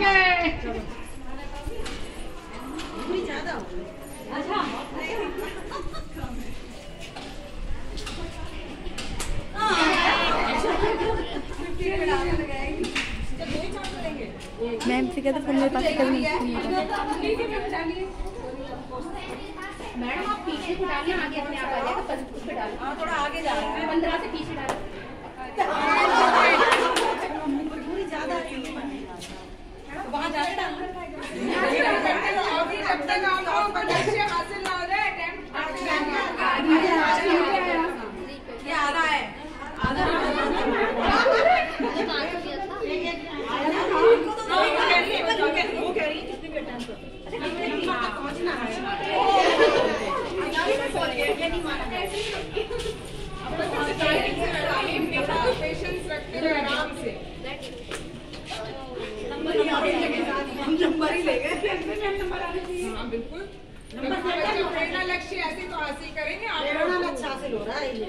Ma'am से कहते phone मेरे पास कभी नहीं। मैडम आप पीछे को डालिए, आगे अपने आप आ जाएगा, उस पे डालिए। हाँ थोड़ा आगे जा रहा है, 15 से पीछे डालिए। पूरी ज्यादा वहाँ जाके डालना। जब तक आप लक्ष्य हासिल ना हो जाए ये आधा है, आधा पेशेंस रखते हुए आराम से हम नंबर ही ले गए। हाँ बिल्कुल, प्रेरणा लक्ष्य ऐसे तो हासिल करेंगे। प्रेरणा लक्ष्य हासिल हो रहा है ये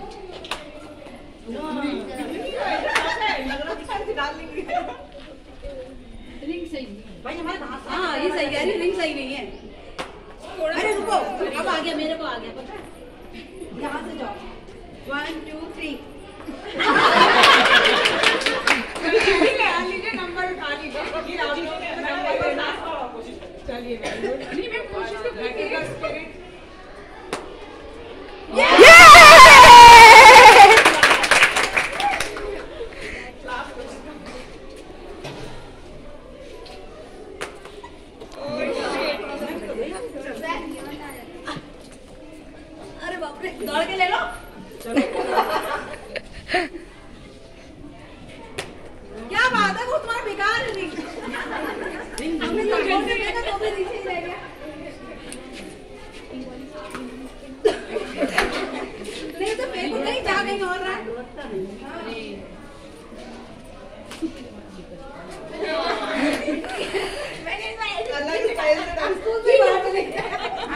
रिंग सही भाई हमारे। हाँ ये सही है, रिंग सही नहीं है। अरे रुको, अब आ गया, मेरे को आ गया पता है। यहाँ से जाओ 1 2 3 लीजिए, नंबर उठा लीजिए। चलिए नहीं मैं कोशिश तो की। अरे बाप रे, दौड़ के ले लो। क्या बात है, वो तुम्हारा बेकार है। हमने तो बोलते थे तो भी नीचे ही रह गया। नहीं तो फेंको कहीं, जा कहीं और रहा है। अलग स्टाइल से डांस स्कूल से बाहर चले गए।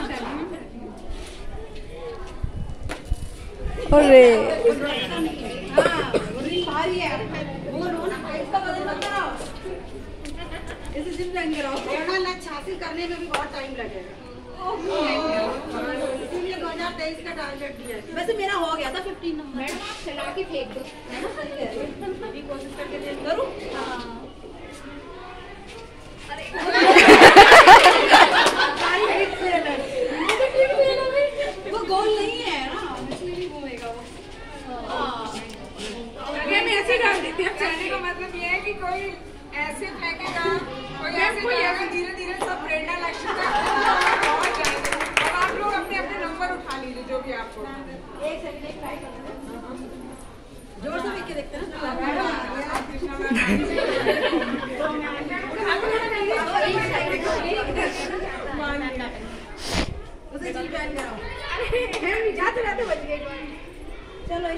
अरे हाँ भारी है, वो रो ना इसका बदल मत कराओ, इसे जिम ज्वाइन कराओ। प्रेरणा लक्ष्य हासिल करने में भी बहुत टाइम लगेगा, इसीलिए 2023 का टारगेट दिया है। वैसे मेरा हो गया था 15 नंबर। मैडम आप चला के फेंक दो, अभी कोशिश करके देख करूँ। वो गोल नहीं है ना, इसलिए नहीं घूमेगा वो। मैं ऐसे डाल देती हूँ। कहने का मतलब ये है कि कोई ऐसे फेंकेगा, कोई ऐसे जाएगा, धीरे धीरे सब प्रेरणा लक्ष्य तक पहुंच जाएंगे। अब आप लोग अपने अपने नंबर उठा लीजिए जो कि आपको। एक सेकंड ट्राई करते हैं, जोर से देख के देखते हैं ना। उसे जी पहन कराओ। जाते जाते बच गए। चलो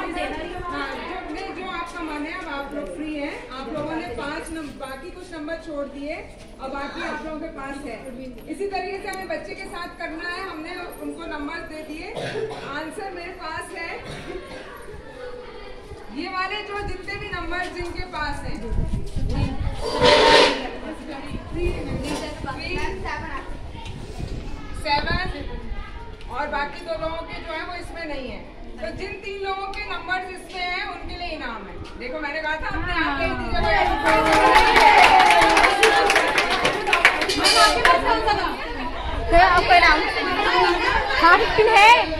जो आपका मन है, अब आप लोग फ्री हैं। आप लोगों ने 5 नंबर, बाकी कुछ नंबर छोड़ दिए और बाकी आप लोगों के पास है। इसी तरीके से हमें बच्चे के साथ करना है। हमने उनको नंबर दे दिए, आंसर मेरे पास है। ये वाले जो जितने भी नंबर जिनके पास हैं 7 और बाकी 2 लोगों के जो है वो इसमें नहीं है। तो जिन 3 लोगों के नंबर इसमें हैं उनके लिए इनाम है। देखो मैंने कहा था अपने आप के आपका इनाम हाँ 15 है।